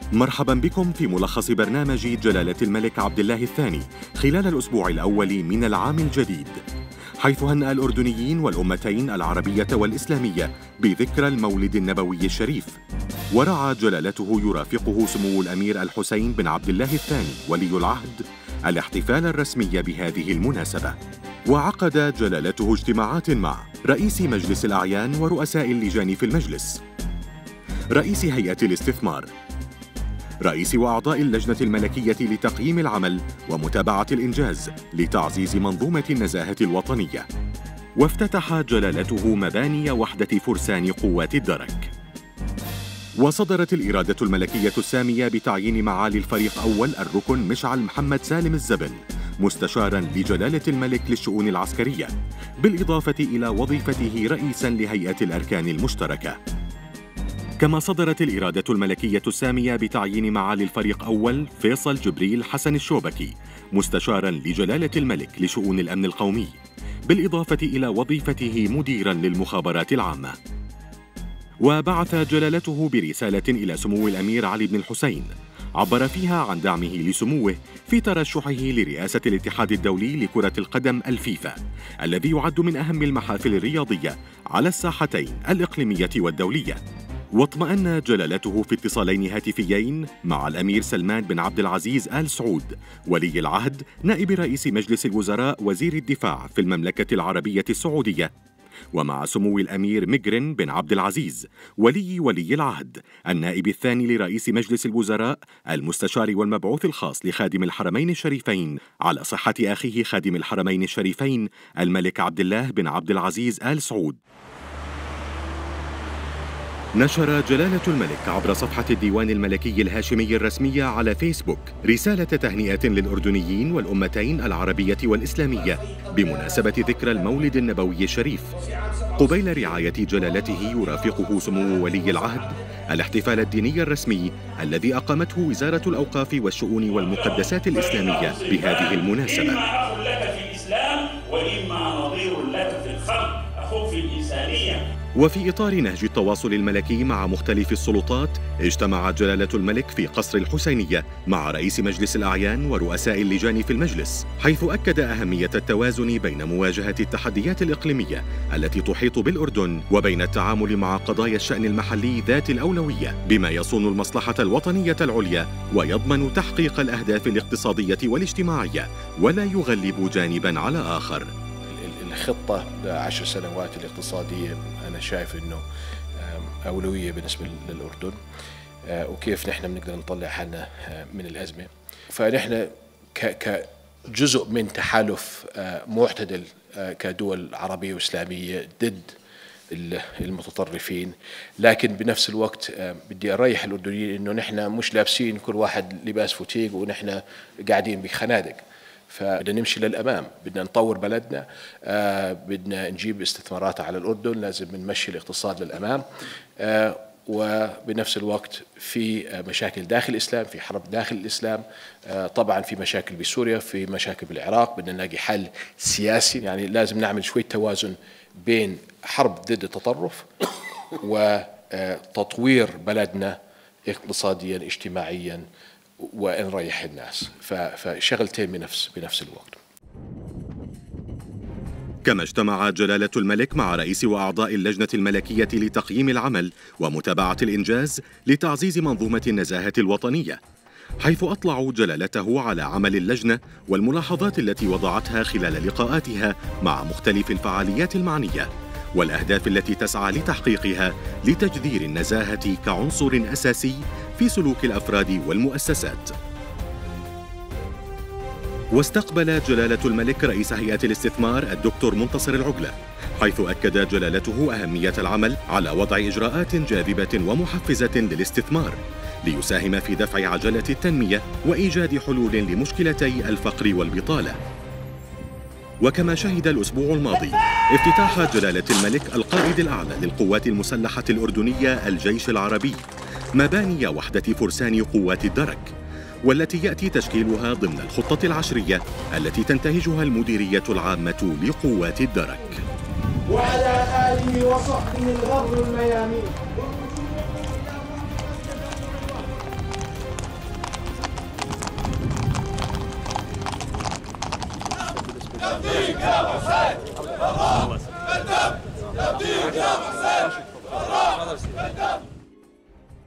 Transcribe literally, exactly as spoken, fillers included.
مرحبا بكم في ملخص برنامج جلالة الملك عبد الله الثاني خلال الأسبوع الأول من العام الجديد، حيث هنأ الأردنيين والأمتين العربية والإسلامية بذكرى المولد النبوي الشريف. ورعى جلالته يرافقه سمو الأمير الحسين بن عبد الله الثاني ولي العهد الاحتفال الرسمي بهذه المناسبة. وعقد جلالته اجتماعات مع رئيس مجلس الأعيان ورؤساء اللجان في المجلس، رئيس هيئة الاستثمار، رئيس وأعضاء اللجنة الملكية لتقييم العمل ومتابعة الإنجاز لتعزيز منظومة النزاهة الوطنية. وافتتح جلالته مباني وحدة فرسان قوات الدرك. وصدرت الإرادة الملكية السامية بتعيين معالي الفريق أول الركن مشعل محمد سالم الزبن مستشاراً لجلالة الملك للشؤون العسكرية، بالإضافة إلى وظيفته رئيساً لهيئة الأركان المشتركة. كما صدرت الإرادة الملكية السامية بتعيين معالي الفريق أول فيصل جبريل حسن الشوبكي مستشاراً لجلالة الملك لشؤون الأمن القومي، بالإضافة إلى وظيفته مديراً للمخابرات العامة. وبعث جلالته برسالة إلى سمو الأمير علي بن الحسين عبر فيها عن دعمه لسموه في ترشحه لرئاسة الاتحاد الدولي لكرة القدم الفيفا، الذي يعد من أهم المحافل الرياضية على الساحتين الإقليمية والدولية. واطمأن جلالته في اتصالين هاتفيين مع الأمير سلمان بن عبد العزيز آل سعود ولي العهد نائب رئيس مجلس الوزراء وزير الدفاع في المملكة العربية السعودية، ومع سمو الأمير مجرن بن عبد العزيز ولي ولي العهد النائب الثاني لرئيس مجلس الوزراء المستشار والمبعوث الخاص لخادم الحرمين الشريفين على صحة أخيه خادم الحرمين الشريفين الملك عبد الله بن عبد العزيز آل سعود. نشر جلالة الملك عبر صفحة الديوان الملكي الهاشمي الرسمية على فيسبوك رسالة تهنئة للأردنيين والأمتين العربية والإسلامية بمناسبة ذكرى المولد النبوي الشريف، قبيل رعاية جلالته يرافقه سمو ولي العهد الاحتفال الديني الرسمي الذي أقامته وزارة الأوقاف والشؤون والمقدسات الإسلامية بهذه المناسبة. إما أخ لك في الإسلام وإما نظير لك في الخلق، أخوك في الإنسانية. وفي إطار نهج التواصل الملكي مع مختلف السلطات، اجتمع جلالة الملك في قصر الحسينية مع رئيس مجلس الأعيان ورؤساء اللجان في المجلس، حيث أكد أهمية التوازن بين مواجهة التحديات الإقليمية التي تحيط بالأردن وبين التعامل مع قضايا الشأن المحلي ذات الأولوية بما يصون المصلحة الوطنية العليا ويضمن تحقيق الأهداف الاقتصادية والاجتماعية ولا يغلب جانباً على آخر. الخطة عشر سنوات الاقتصادية أنا شايف أنه أولوية بالنسبة للأردن، وكيف نحن بنقدر نطلع حالنا من الأزمة. فنحن كجزء من تحالف معتدل كدول عربية وإسلامية ضد المتطرفين، لكن بنفس الوقت بدي أريح الأردنيين أنه نحن مش لابسين كل واحد لباس فوتيق ونحن قاعدين بخنادق، فبدنا نمشي للأمام، بدنا نطور بلدنا، آه بدنا نجيب استثمارات على الأردن، لازم نمشي الاقتصاد للأمام. آه وبنفس الوقت في مشاكل داخل الإسلام، في حرب داخل الإسلام، آه طبعا في مشاكل بسوريا، في مشاكل بالعراق، بدنا نلاقي حل سياسي. يعني لازم نعمل شوية توازن بين حرب ضد التطرف وتطوير بلدنا اقتصاديا اجتماعيا ونريح الناس، فشغلتين بنفس بنفس الوقت. كما اجتمع جلالة الملك مع رئيس وأعضاء اللجنة الملكية لتقييم العمل ومتابعة الإنجاز لتعزيز منظومة النزاهة الوطنية، حيث أطلعوا جلالته على عمل اللجنة والملاحظات التي وضعتها خلال لقاءاتها مع مختلف الفعاليات المعنية والأهداف التي تسعى لتحقيقها لتجذير النزاهة كعنصر أساسي في سلوك الأفراد والمؤسسات. واستقبل جلالة الملك رئيس هيئة الاستثمار الدكتور منتصر العقلة، حيث أكد جلالته أهمية العمل على وضع إجراءات جاذبة ومحفزة للاستثمار ليساهم في دفع عجلة التنمية وإيجاد حلول لمشكلتي الفقر والبطالة. وكما شهد الأسبوع الماضي افتتاح جلالة الملك القائد الأعلى للقوات المسلحة الأردنية الجيش العربي مباني وحدة فرسان قوات الدرك، والتي يأتي تشكيلها ضمن الخطة العشرية التي تنتهجها المديرية العامة لقوات الدرك. وعلى آله وصحبه الغر الميامين. نفديك يا ابو حسين بالراحه بالدم نفديك يا ابو حسين بالراحه بالدم